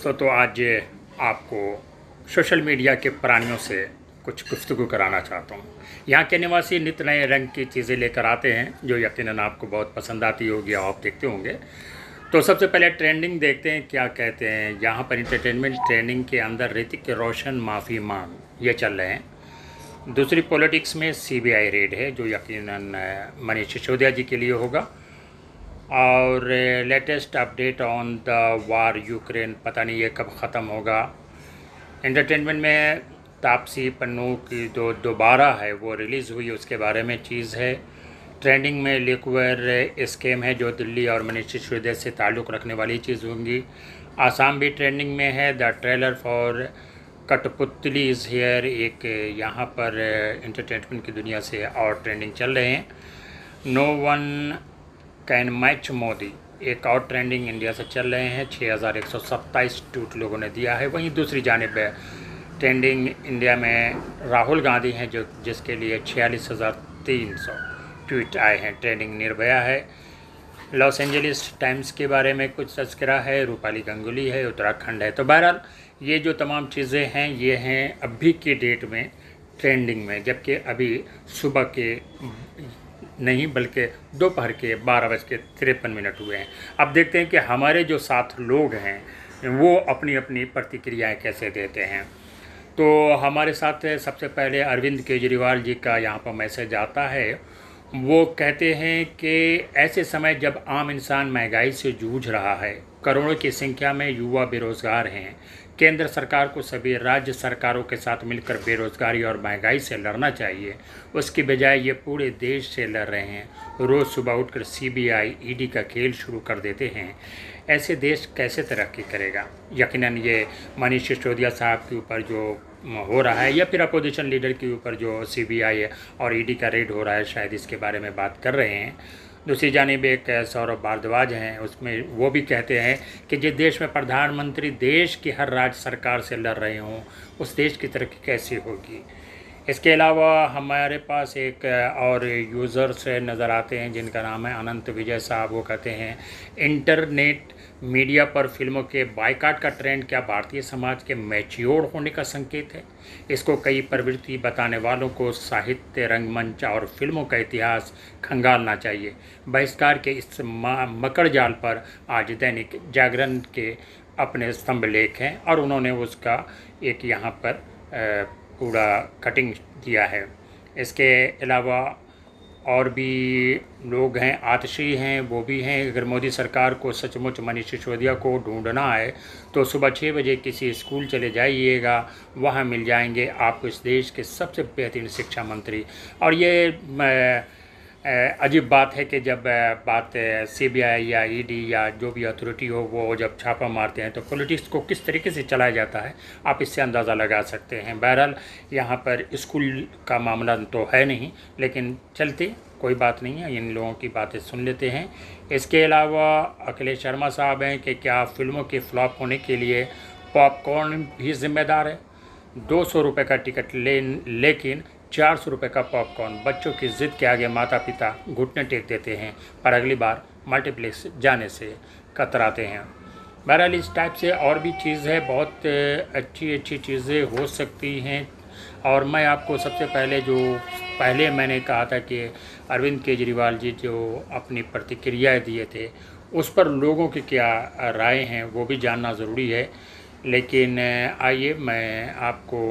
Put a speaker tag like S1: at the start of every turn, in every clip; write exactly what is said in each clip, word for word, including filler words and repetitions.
S1: दोस्तों, तो आज आपको सोशल मीडिया के प्राणियों से कुछ गुफ्तगू कराना चाहता हूँ। यहाँ के निवासी नित्य नए रंग की चीज़ें लेकर आते हैं जो यकीनन आपको बहुत पसंद आती होगी, आप देखते होंगे। तो सबसे पहले ट्रेंडिंग देखते हैं, क्या कहते हैं यहाँ पर। इंटरटेनमेंट ट्रेंडिंग के अंदर ऋतिक रोशन माफ़ी मांग ये चल रहे हैं। दूसरी पॉलिटिक्स में सीबीआई रेड है जो यकीनन मनीष सिसोदिया जी के लिए होगा। और latest update on the war Ukraine, पता नहीं ये कब ख़त्म होगा। एंटरटेनमेंट में तापसी पन्नू की जो दोबारा है वो रिलीज़ हुई, उसके बारे में चीज़ है। ट्रेंडिंग में लिक्वर स्कैम है जो दिल्ली और मनीष सिसोदिया से ताल्लुक़ रखने वाली चीज़ होंगी। आसाम भी ट्रेंडिंग में है। The trailer for Kathputli is here, एक यहाँ पर एंटरटेनमेंट की दुनिया से और ट्रेंडिंग चल रहे हैं। No one can match Modi, एक और ट्रेंडिंग इंडिया से चल रहे हैं। छः हज़ार एक सौ सत्ताईस ट्वीट लोगों ने दिया है। वहीं दूसरी जानिब ट्रेंडिंग इंडिया में राहुल गांधी हैं जो जिसके लिए छियालीस हज़ार तीन सौ ट्वीट आए हैं। ट्रेंडिंग निर्भया है। लॉस एंजलिस टाइम्स के बारे में कुछ तस्करा है। रूपाली गंगुली है। उत्तराखंड है। तो बहरहाल ये जो तमाम चीज़ें हैं ये हैं अभी की डेट में ट्रेंडिंग में, जबकि अभी सुबह के नहीं बल्कि दोपहर के बारह बज के तिरपन मिनट हुए हैं। अब देखते हैं कि हमारे जो साथ लोग हैं वो अपनी अपनी प्रतिक्रियाएं कैसे देते हैं। तो हमारे साथ सबसे पहले अरविंद केजरीवाल जी का यहाँ पर मैसेज आता है। वो कहते हैं कि ऐसे समय जब आम इंसान महंगाई से जूझ रहा है, करोड़ों की संख्या में युवा बेरोज़गार हैं, केंद्र सरकार को सभी राज्य सरकारों के साथ मिलकर बेरोज़गारी और महंगाई से लड़ना चाहिए। उसकी बजाय ये पूरे देश से लड़ रहे हैं। रोज़ सुबह उठकर सीबीआई, ईडी का खेल शुरू कर देते हैं। ऐसे देश कैसे तरक्की करेगा। यकीनन ये मनीष सिसोदिया साहब के ऊपर जो हो रहा है या फिर अपोजिशन लीडर के ऊपर जो सीबीआई और ईडी का रेड हो रहा है, शायद इसके बारे में बात कर रहे हैं। दूसरी जानिब एक सौरभ भारद्वाज हैं, उसमें वो भी कहते हैं कि जिस देश में प्रधानमंत्री देश की हर राज्य सरकार से लड़ रहे हों, उस देश की तरक्की कैसी होगी। इसके अलावा हमारे पास एक और यूज़र्स नज़र आते हैं जिनका नाम है अनंत विजय साहब। वो कहते हैं इंटरनेट मीडिया पर फिल्मों के बायकाट का ट्रेंड क्या भारतीय समाज के मैच्योर होने का संकेत है। इसको कई प्रवृत्ति बताने वालों को साहित्य, रंगमंच और फिल्मों का इतिहास खंगालना चाहिए। बहिष्कार के इस मकड़ जाल पर आज दैनिक जागरण के अपने स्तंभ लेख हैं और उन्होंने उसका एक यहाँ पर पूरा कटिंग दिया है। इसके अलावा और भी लोग हैं, आतिशी हैं, वो भी हैं। अगर मोदी सरकार को सचमुच मनीष सिसोदिया को ढूंढना है तो सुबह छः बजे किसी स्कूल चले जाइएगा, वहाँ मिल जाएंगे आपको इस देश के सबसे बेहतरीन शिक्षा मंत्री। और ये अजीब बात है कि जब बात सीबीआई या ईडी या जो भी अथॉरिटी हो वो जब छापा मारते हैं तो पॉलिटिक्स को किस तरीके से चलाया जाता है आप इससे अंदाज़ा लगा सकते हैं। बहरहाल यहाँ पर स्कूल का मामला तो है नहीं, लेकिन चलते कोई बात नहीं है, इन लोगों की बातें सुन लेते हैं। इसके अलावा अखिलेश शर्मा साहब हैं कि क्या फिल्मों के फ्लॉप होने के लिए पॉपकॉर्न भी जिम्मेदार है। दो सौ रुपये का टिकट ले लेकिन चार सौ रुपये का पॉपकॉर्न। बच्चों की ज़िद के आगे माता पिता घुटने टेक देते हैं पर अगली बार मल्टीप्लेक्स जाने से कतराते हैं। बहरहाल इस टाइप से और भी चीज़ है, बहुत अच्छी अच्छी चीज़ें हो सकती हैं। और मैं आपको सबसे पहले जो पहले मैंने कहा था कि अरविंद केजरीवाल जी जो अपनी प्रतिक्रियाएँ दिए थे उस पर लोगों की क्या राय हैं वो भी जानना ज़रूरी है। लेकिन आइए मैं आपको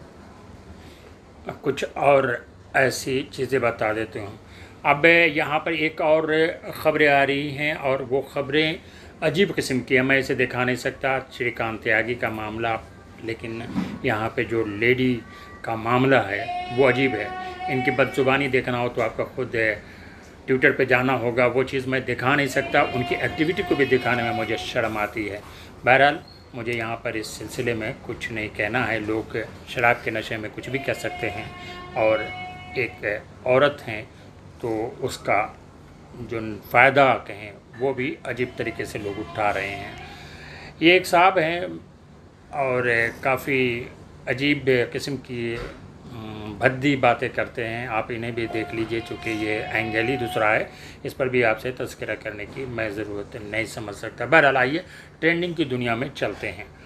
S1: कुछ और ऐसी चीज़ें बता देते हूँ। अब यहाँ पर एक और ख़बरें आ रही हैं और वो ख़बरें अजीब किस्म की हैं। मैं इसे दिखा नहीं सकता, श्रीकांत त्यागी का मामला, लेकिन यहाँ पे जो लेडी का मामला है वो अजीब है। इनकी बदजुबानी देखना हो तो आपका खुद ट्विटर पे जाना होगा। वो चीज़ मैं दिखा नहीं सकता, उनकी एक्टिविटी को भी दिखाने में मुझे शर्म आती है। बहरहाल मुझे यहाँ पर इस सिलसिले में कुछ नहीं कहना है। लोग शराब के नशे में कुछ भी कह सकते हैं और एक औरत हैं तो उसका जो फ़ायदा कहें वो भी अजीब तरीके से लोग उठा रहे हैं। ये एक साहब हैं और काफ़ी अजीब किस्म की भद्दी बातें करते हैं। आप इन्हें भी देख लीजिए, चूँकि ये एंगल ही दूसरा है, इस पर भी आपसे तज़किरा करने की मैं ज़रूरत नहीं समझ सकता। बहरहाल आइए ट्रेंडिंग की दुनिया में चलते हैं।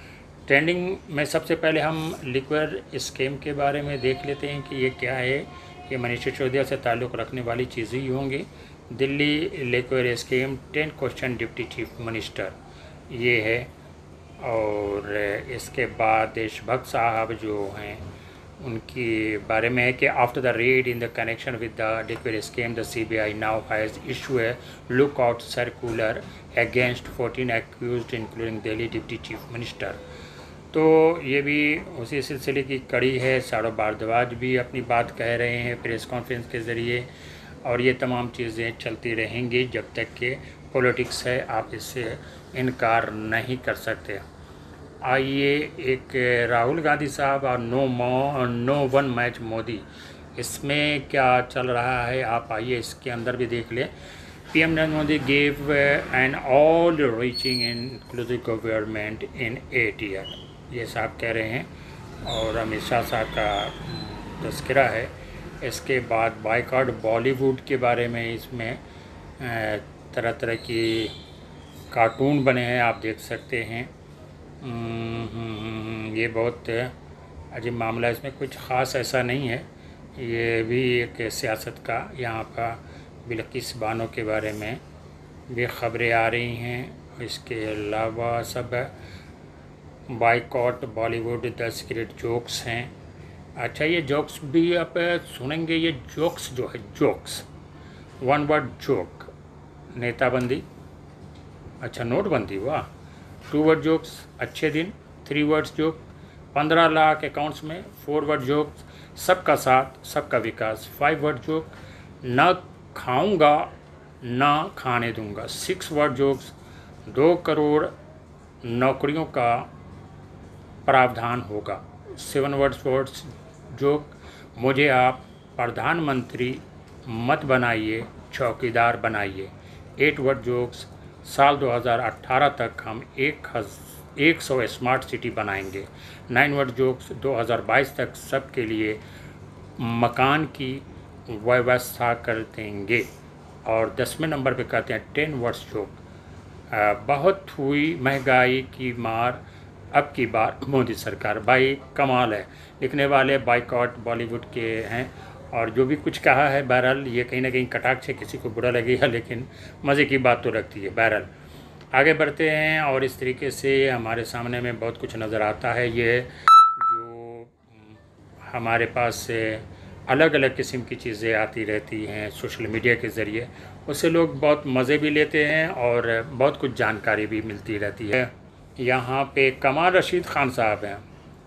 S1: ट्रेंडिंग में सबसे पहले हम लिक्विड स्कीम के बारे में देख लेते हैं कि ये क्या है। ये मनीष सिसोदिया से ताल्लुक़ रखने वाली चीज़ें ही होंगी। Delhi liquid scheme, ten question deputy chief minister, ये है। और इसके बाद देशभक्त साहब जो हैं उनके बारे में है कि after the raid in the connection with the liquid scheme the C B I now has issue a look out circular against fourteen accused including Delhi deputy chief minister. तो ये भी उसी सिलसिले की कड़ी है। सारो भारद्वाज भी अपनी बात कह रहे हैं प्रेस कॉन्फ्रेंस के ज़रिए, और ये तमाम चीज़ें चलती रहेंगी जब तक कि पॉलिटिक्स है, आप इससे इनकार नहीं कर सकते। आइए, एक राहुल गांधी साहब और नो मो नो वन मैच मोदी, इसमें क्या चल रहा है आप आइए इसके अंदर भी देख लें। PM Narendra Modi gave an all reaching inclusive government in eight year, ये साहब कह रहे हैं, और अमित शाह साहब का तस्करा है। इसके बाद बायकॉट बॉलीवुड के बारे में इसमें तरह तरह की कार्टून बने हैं, आप देख सकते हैं। ये बहुत अजीब मामला है, इसमें कुछ ख़ास ऐसा नहीं है। ये भी एक सियासत का, यहाँ पर बिल्किस बानो के बारे में भी ख़बरें आ रही हैं। इसके अलावा सब boycott Bollywood, the secret jokes हैं। अच्छा, ये जोक्स भी आप सुनेंगे। ये जोक्स जो है, जोक्स वन वर्ड जोक, नेताबंदी, अच्छा नोटबंदी, वाह। टू वर्ड जोक्स, अच्छे दिन, थ्री वर्ड्स जोक, पंद्रह लाख अकाउंट्स में, फोर वर्ड जोक्स, सबका साथ सबका विकास, फाइव वर्ड जोक, ना खाऊंगा ना खाने दूंगा, सिक्स वर्ड जोक्स, दो करोड़ नौकरियों का प्रावधान होगा, सेवन वर्ड्स वर्ड्स जोक, मुझे आप प्रधानमंत्री मत बनाइए, चौकीदार बनाइए, एट वर्ड जोक्स, साल दो हज़ार अठारह तक हम एक हज़ एक सौ स्मार्ट सिटी बनाएंगे, नाइन वर्ड जोक्स, दो हज़ार बाईस तक सबके लिए मकान की व्यवस्था कर देंगे। और दसवें नंबर पे कहते हैं टेन वर्ड्स जोक, बहुत हुई महंगाई की मार अब की बार मोदी सरकार। भाई कमाल है, लिखने वाले बायकॉट बॉलीवुड के हैं, और जो भी कुछ कहा है बहरहाल ये कहीं ना कहीं कटाक्ष है, किसी को बुरा लगेगा लेकिन मज़े की बात तो रखती है। बहरहाल आगे बढ़ते हैं, और इस तरीके से हमारे सामने में बहुत कुछ नज़र आता है। ये जो हमारे पास अलग अलग किस्म की चीज़ें आती रहती हैं सोशल मीडिया के ज़रिए, उससे लोग बहुत मज़े भी लेते हैं और बहुत कुछ जानकारी भी मिलती रहती है। यहाँ पे कमाल रशीद खान साहब हैं,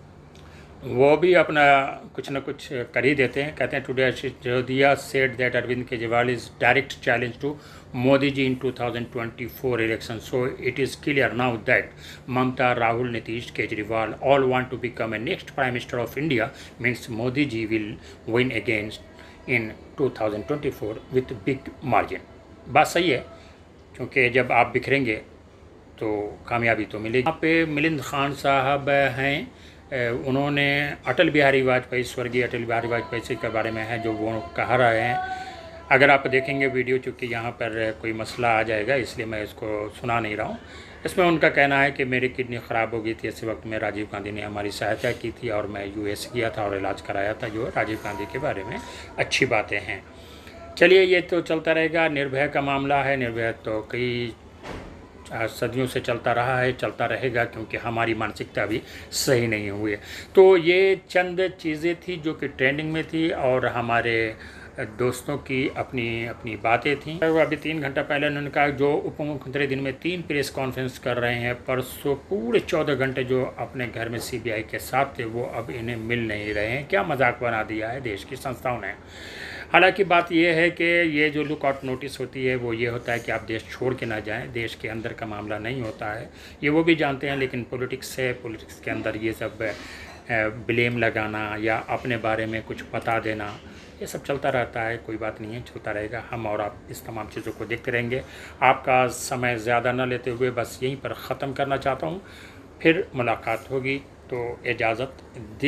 S1: वो भी अपना कुछ न कुछ कर ही देते हैं। कहते हैं today Sisodia said that Arvind Kejriwal is direct challenge to Modi ji in two thousand twenty four election, so it is clear now that Mamata, Rahul, Nitish, Kejriwal all want to become a next prime minister of India, means Modi ji will win against in two thousand twenty four with big margin. बात सही है, क्योंकि जब आप बिखरेंगे तो कामयाबी तो मिलेगी। यहाँ पे मिलिंद खान साहब हैं, उन्होंने अटल बिहारी वाजपेयी, स्वर्गीय अटल बिहारी वाजपेयी के बारे में है जो वो कह रहे हैं। अगर आप देखेंगे वीडियो, चूँकि यहाँ पर कोई मसला आ जाएगा इसलिए मैं इसको सुना नहीं रहा हूँ। इसमें उनका कहना है कि मेरी किडनी ख़राब हो गई थी, इस वक्त में राजीव गांधी ने हमारी सहायता की थी और मैं यूएस गया था और इलाज कराया था, जो राजीव गांधी के बारे में अच्छी बातें हैं। चलिए, ये तो चलता रहेगा। निर्भया का मामला है, निर्भया तो कई सदियों से चलता रहा है, चलता रहेगा, क्योंकि हमारी मानसिकता भी सही नहीं हुई है। तो ये चंद चीज़ें थी जो कि ट्रेंडिंग में थी, और हमारे दोस्तों की अपनी अपनी बातें थीं। अभी तीन घंटा पहले उन्होंने कहा जो उप मुख्यमंत्री दिन में तीन प्रेस कॉन्फ्रेंस कर रहे हैं, परसों पूरे चौदह घंटे जो अपने घर में सीबीआई के साथ थे वो अब इन्हें मिल नहीं रहे हैं। क्या मजाक बना दिया है देश की संस्थाओं ने। हालांकि बात यह है कि ये जो लुक आउट नोटिस होती है वो ये होता है कि आप देश छोड़ के ना जाएं, देश के अंदर का मामला नहीं होता है, ये वो भी जानते हैं। लेकिन पॉलिटिक्स है, पॉलिटिक्स के अंदर ये सब ब्लेम लगाना या अपने बारे में कुछ बता देना, ये सब चलता रहता है। कोई बात नहीं है, चलता रहेगा। हम और आप इस तमाम चीज़ों को देखते रहेंगे। आपका समय ज़्यादा न लेते हुए बस यहीं पर ख़त्म करना चाहता हूँ, फिर मुलाकात होगी, तो इजाज़त।